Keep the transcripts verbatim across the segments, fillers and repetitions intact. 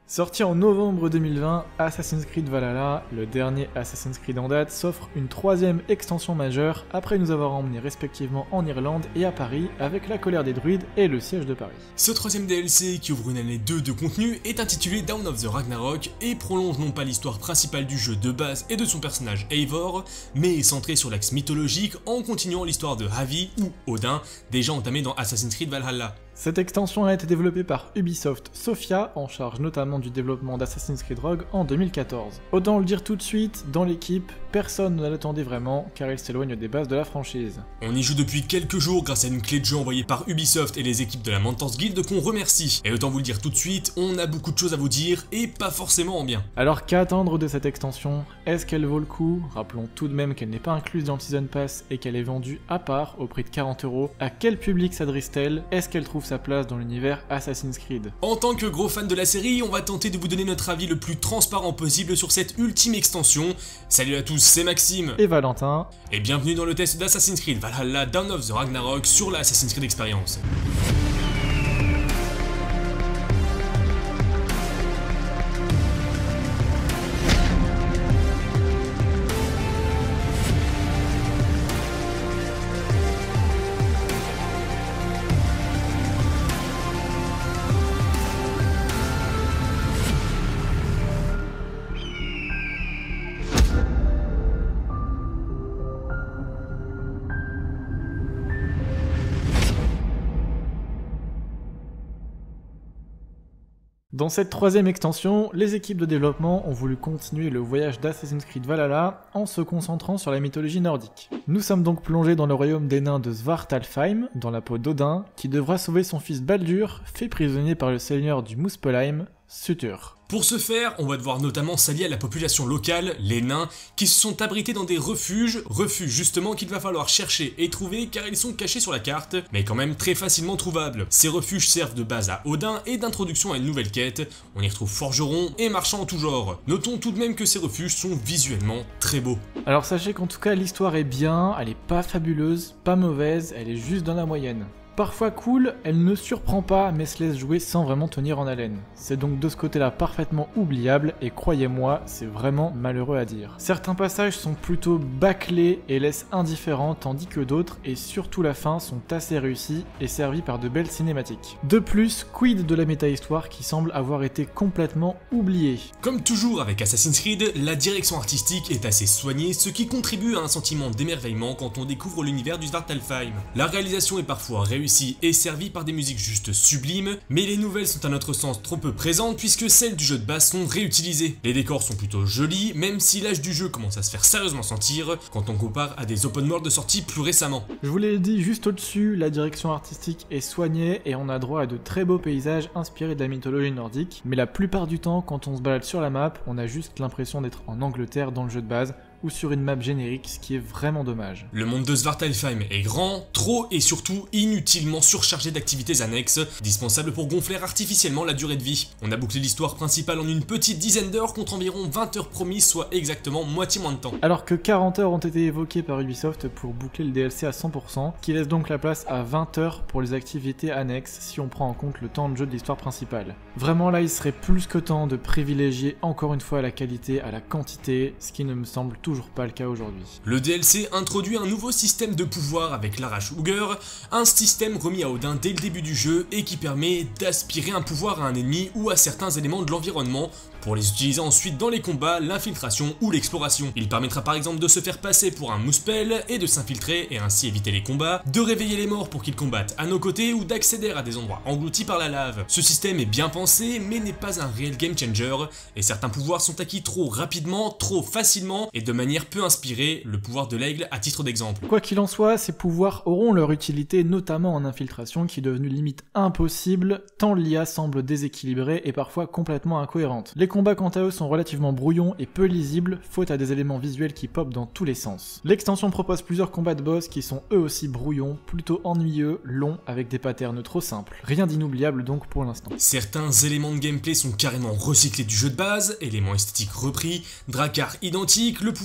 Sorti en novembre deux mille vingt, Assassin's Creed Valhalla, le dernier Assassin's Creed en date, s'offre une troisième extension majeure après nous avoir emmenés respectivement en Irlande et à Paris avec la colère des druides et le siège de Paris. Ce troisième D L C qui ouvre une année deux de contenu est intitulé Dawn of the Ragnarok et prolonge non pas l'histoire principale du jeu de base et de son personnage Eivor, mais est centré sur l'axe mythologique en continuant l'histoire de Havi ou Odin, déjà entamée dans Assassin's Creed Valhalla. Cette extension a été développée par Ubisoft Sofia, en charge notamment du développement d'Assassin's Creed Rogue en deux mille quatorze. Autant le dire tout de suite, dans l'équipe, personne ne l'attendait vraiment, car il s'éloigne des bases de la franchise. On y joue depuis quelques jours grâce à une clé de jeu envoyée par Ubisoft et les équipes de la Mentors Guild qu'on remercie. Et autant vous le dire tout de suite, on a beaucoup de choses à vous dire, et pas forcément en bien. Alors qu'attendre de cette extension? Est-ce qu'elle vaut le coup? Rappelons tout de même qu'elle n'est pas incluse dans le Season Pass et qu'elle est vendue à part au prix de quarante euros. À quel public s'adresse-t-elle? Est-ce qu'elle trouve sa place dans l'univers Assassin's Creed? En tant que gros fan de la série, on va tenter de vous donner notre avis le plus transparent possible sur cette ultime extension. Salut à tous, c'est Maxime et Valentin, et bienvenue dans le test d'Assassin's Creed Valhalla Dawn of the Ragnarok sur la Assassin's Creed Experience. Dans cette troisième extension, les équipes de développement ont voulu continuer le voyage d'Assassin's Creed Valhalla en se concentrant sur la mythologie nordique. Nous sommes donc plongés dans le royaume des nains de Svartalfheim, dans la peau d'Odin, qui devra sauver son fils Baldur, fait prisonnier par le seigneur du Muspelheim, Surtur. Pour ce faire, on va devoir notamment s'allier à la population locale, les nains, qui se sont abrités dans des refuges, refuges justement qu'il va falloir chercher et trouver car ils sont cachés sur la carte, mais quand même très facilement trouvables. Ces refuges servent de base à Odin et d'introduction à une nouvelle quête, on y retrouve forgerons et marchands en tout genre. Notons tout de même que ces refuges sont visuellement très beaux. Alors sachez qu'en tout cas l'histoire est bien, elle est pas fabuleuse, pas mauvaise, elle est juste dans la moyenne. Parfois cool, elle ne surprend pas mais se laisse jouer sans vraiment tenir en haleine. C'est donc de ce côté-là parfaitement oubliable et croyez-moi, c'est vraiment malheureux à dire. Certains passages sont plutôt bâclés et laissent indifférents tandis que d'autres, et surtout la fin, sont assez réussis et servis par de belles cinématiques. De plus, quid de la méta-histoire qui semble avoir été complètement oubliée. Comme toujours avec Assassin's Creed, la direction artistique est assez soignée, ce qui contribue à un sentiment d'émerveillement quand on découvre l'univers du Svartalfheim. La réalisation est parfois réussie et servi par des musiques juste sublimes, mais les nouvelles sont à notre sens trop peu présentes puisque celles du jeu de base sont réutilisées. Les décors sont plutôt jolis, même si l'âge du jeu commence à se faire sérieusement sentir quand on compare à des open world sortis plus récemment. Je vous l'ai dit juste au-dessus, la direction artistique est soignée et on a droit à de très beaux paysages inspirés de la mythologie nordique, mais la plupart du temps quand on se balade sur la map, on a juste l'impression d'être en Angleterre dans le jeu de base, ou sur une map générique, ce qui est vraiment dommage. Le monde de Svartalfheim est grand, trop et surtout inutilement surchargé d'activités annexes, dispensables pour gonfler artificiellement la durée de vie. On a bouclé l'histoire principale en une petite dizaine d'heures contre environ vingt heures promises, soit exactement moitié moins de temps. Alors que quarante heures ont été évoquées par Ubisoft pour boucler le D L C à cent pour cent, qui laisse donc la place à vingt heures pour les activités annexes si on prend en compte le temps de jeu de l'histoire principale. Vraiment là, il serait plus que temps de privilégier encore une fois la qualité à la quantité, ce qui ne me semble toujours pas le cas aujourd'hui. Le D L C introduit un nouveau système de pouvoir avec l'Arach-Uger, un système remis à Odin dès le début du jeu et qui permet d'aspirer un pouvoir à un ennemi ou à certains éléments de l'environnement pour les utiliser ensuite dans les combats, l'infiltration ou l'exploration. Il permettra par exemple de se faire passer pour un Muspel et de s'infiltrer et ainsi éviter les combats, de réveiller les morts pour qu'ils combattent à nos côtés ou d'accéder à des endroits engloutis par la lave. Ce système est bien pensé mais n'est pas un réel game changer et certains pouvoirs sont acquis trop rapidement, trop facilement et de manière peu inspirée, le pouvoir de l'aigle à titre d'exemple. Quoi qu'il en soit, ces pouvoirs auront leur utilité notamment en infiltration qui est devenue limite impossible tant l'I A semble déséquilibrée et parfois complètement incohérente. Les combats quant à eux sont relativement brouillons et peu lisibles, faute à des éléments visuels qui popent dans tous les sens. L'extension propose plusieurs combats de boss qui sont eux aussi brouillons, plutôt ennuyeux, longs, avec des patterns trop simples. Rien d'inoubliable donc pour l'instant. Certains éléments de gameplay sont carrément recyclés du jeu de base, éléments esthétiques repris, Drakkar identiques, le pouvoir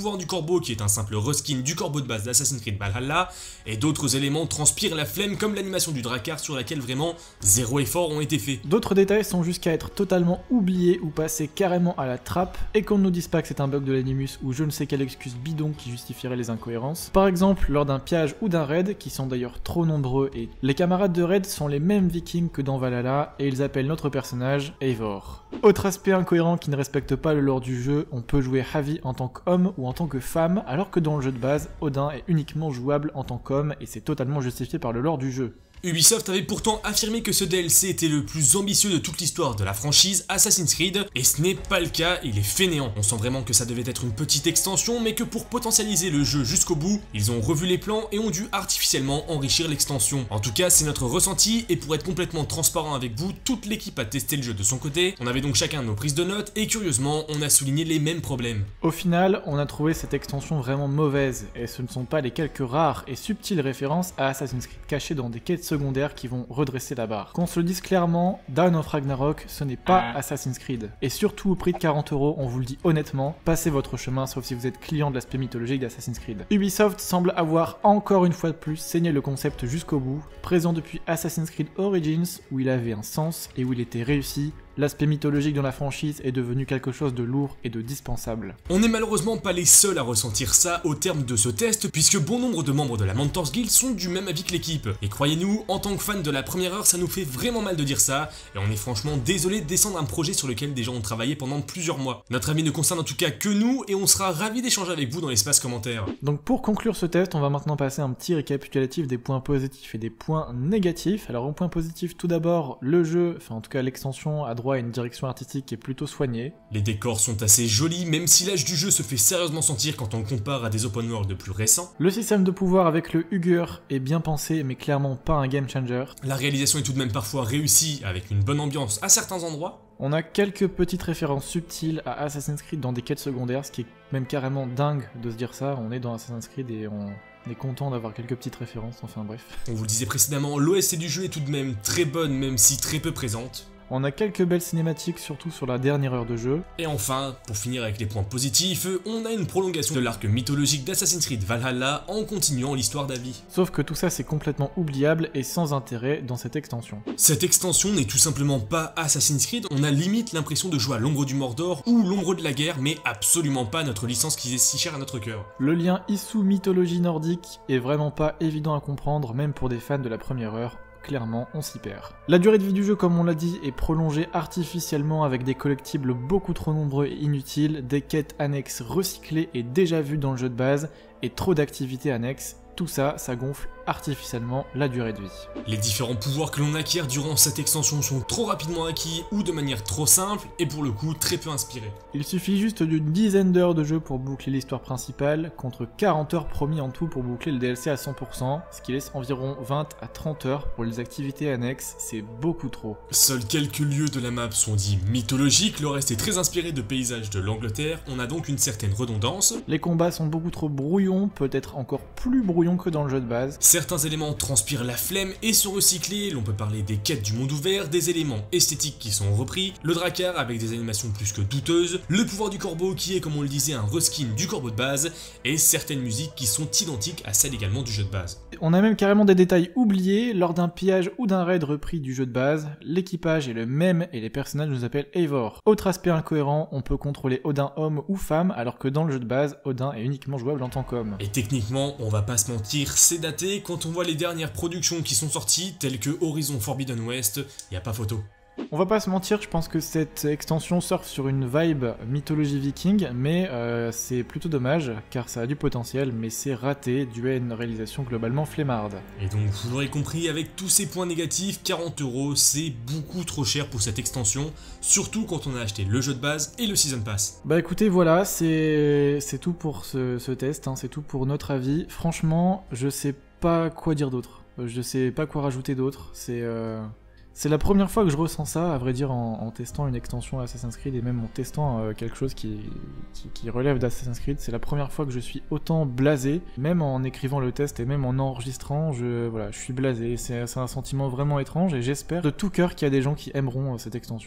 pouvoir du corbeau qui est un simple reskin du corbeau de base d'Assassin's Creed Valhalla, et d'autres éléments transpirent la flemme comme l'animation du Drakkar sur laquelle vraiment zéro effort ont été faits. D'autres détails sont jusqu'à être totalement oubliés ou passés carrément à la trappe, et qu'on ne nous dise pas que c'est un bug de l'animus ou je ne sais quelle excuse bidon qui justifierait les incohérences. Par exemple, lors d'un pillage ou d'un raid, qui sont d'ailleurs trop nombreux, et les camarades de raid sont les mêmes vikings que dans Valhalla, et ils appellent notre personnage Eivor. Autre aspect incohérent qui ne respecte pas le lore du jeu, on peut jouer Havi en tant qu'homme ou en tant que femme, alors que dans le jeu de base, Odin est uniquement jouable en tant qu'homme, et c'est totalement justifié par le lore du jeu. Ubisoft avait pourtant affirmé que ce D L C était le plus ambitieux de toute l'histoire de la franchise Assassin's Creed, et ce n'est pas le cas, il est fainéant. On sent vraiment que ça devait être une petite extension, mais que pour potentialiser le jeu jusqu'au bout, ils ont revu les plans et ont dû artificiellement enrichir l'extension. En tout cas, c'est notre ressenti, et pour être complètement transparent avec vous, toute l'équipe a testé le jeu de son côté, on avait donc chacun nos prises de notes, et curieusement, on a souligné les mêmes problèmes. Au final, on a trouvé cette extension vraiment mauvaise, et ce ne sont pas les quelques rares et subtiles références à Assassin's Creed cachées dans des quêtes secondaires qui vont redresser la barre. Qu'on se le dise clairement, Dawn of Ragnarok, ce n'est pas Assassin's Creed. Et surtout au prix de quarante euros, on vous le dit honnêtement, passez votre chemin sauf si vous êtes client de l'aspect mythologique d'Assassin's Creed. Ubisoft semble avoir encore une fois de plus saigné le concept jusqu'au bout, présent depuis Assassin's Creed Origins où il avait un sens et où il était réussi. L'aspect mythologique dans la franchise est devenu quelque chose de lourd et de dispensable. On n'est malheureusement pas les seuls à ressentir ça au terme de ce test, puisque bon nombre de membres de la Mentors Guild sont du même avis que l'équipe. Et croyez-nous, en tant que fan de la première heure, ça nous fait vraiment mal de dire ça, et on est franchement désolé de descendre un projet sur lequel des gens ont travaillé pendant plusieurs mois. Notre avis ne concerne en tout cas que nous, et on sera ravis d'échanger avec vous dans l'espace commentaire. Donc pour conclure ce test, on va maintenant passer un petit récapitulatif des points positifs et des points négatifs. Alors au point positif, tout d'abord, le jeu, enfin en tout cas l'extension, a droit à une direction artistique qui est plutôt soignée. Les décors sont assez jolis, même si l'âge du jeu se fait sérieusement sentir quand on le compare à des open world de plus récents. Le système de pouvoir avec le Huger est bien pensé, mais clairement pas un game changer. La réalisation est tout de même parfois réussie, avec une bonne ambiance à certains endroits. On a quelques petites références subtiles à Assassin's Creed dans des quêtes secondaires, ce qui est même carrément dingue de se dire ça. On est dans Assassin's Creed et on est content d'avoir quelques petites références, enfin bref. On vous le disait précédemment, l'O S C du jeu est tout de même très bonne, même si très peu présente. On a quelques belles cinématiques, surtout sur la dernière heure de jeu. Et enfin, pour finir avec les points positifs, on a une prolongation de l'arc mythologique d'Assassin's Creed Valhalla en continuant l'histoire d'Avi. Sauf que tout ça c'est complètement oubliable et sans intérêt dans cette extension. Cette extension n'est tout simplement pas Assassin's Creed, on a limite l'impression de jouer à l'ombre du Mordor ou l'ombre de la guerre, mais absolument pas notre licence qui est si chère à notre cœur. Le lien issue mythologie nordique est vraiment pas évident à comprendre, même pour des fans de la première heure. Clairement, on s'y perd. La durée de vie du jeu, comme on l'a dit, est prolongée artificiellement avec des collectibles beaucoup trop nombreux et inutiles, des quêtes annexes recyclées et déjà vues dans le jeu de base, et trop d'activités annexes. Tout ça, ça gonfle artificiellement la durée de vie. Les différents pouvoirs que l'on acquiert durant cette extension sont trop rapidement acquis ou de manière trop simple et pour le coup très peu inspirés. Il suffit juste d'une dizaine d'heures de jeu pour boucler l'histoire principale, contre quarante heures promis en tout pour boucler le D L C à cent pour cent, ce qui laisse environ vingt à trente heures pour les activités annexes, c'est beaucoup trop. Seuls quelques lieux de la map sont dits mythologiques, le reste est très inspiré de paysages de l'Angleterre, on a donc une certaine redondance. Les combats sont beaucoup trop brouillons, peut-être encore plus brouillons que dans le jeu de base. Certains éléments transpirent la flemme et sont recyclés, l'on peut parler des quêtes du monde ouvert, des éléments esthétiques qui sont repris, le Drakkar avec des animations plus que douteuses, le pouvoir du corbeau qui est comme on le disait un reskin du corbeau de base, et certaines musiques qui sont identiques à celles également du jeu de base. On a même carrément des détails oubliés, lors d'un pillage ou d'un raid repris du jeu de base, l'équipage est le même et les personnages nous appellent Eivor. Autre aspect incohérent, on peut contrôler Odin homme ou femme, alors que dans le jeu de base, Odin est uniquement jouable en tant qu'homme. Et techniquement, on va pas se mentir, c'est daté, quand on voit les dernières productions qui sont sorties, telles que Horizon Forbidden West, y a pas photo. On va pas se mentir, je pense que cette extension surfe sur une vibe mythologie viking, mais euh, c'est plutôt dommage, car ça a du potentiel, mais c'est raté, dû à une réalisation globalement flemmarde. Et donc, vous l'aurez compris, avec tous ces points négatifs, quarante euros, c'est beaucoup trop cher pour cette extension, surtout quand on a acheté le jeu de base et le Season Pass. Bah écoutez, voilà, c'est tout pour ce, ce test, hein, c'est tout pour notre avis. Franchement, je sais pas quoi dire d'autre, je sais pas quoi rajouter d'autre, c'est... Euh... C'est la première fois que je ressens ça, à vrai dire, en, en testant une extension Assassin's Creed et même en testant euh, quelque chose qui, qui, qui relève d'Assassin's Creed. C'est la première fois que je suis autant blasé, même en écrivant le test et même en enregistrant, je, voilà, je suis blasé. C'est un sentiment vraiment étrange et j'espère de tout cœur qu'il y a des gens qui aimeront euh, cette extension.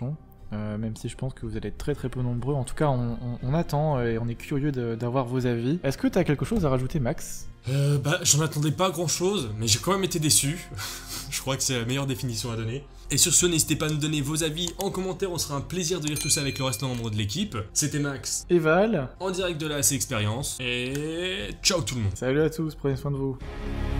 euh, même si je pense que vous allez être très très peu nombreux. En tout cas, on, on, on attend et on est curieux d'avoir vos avis. Est-ce que tu as quelque chose à rajouter, Max? Euh, bah, j'en attendais pas grand chose, mais j'ai quand même été déçu. Je crois que c'est la meilleure définition à donner. Et sur ce, n'hésitez pas à nous donner vos avis en commentaire, on sera un plaisir de lire tout ça avec le restant membre de l'équipe. C'était Max. Et Val. En direct de la A C Expérience. Et ciao tout le monde. Salut à tous, prenez soin de vous.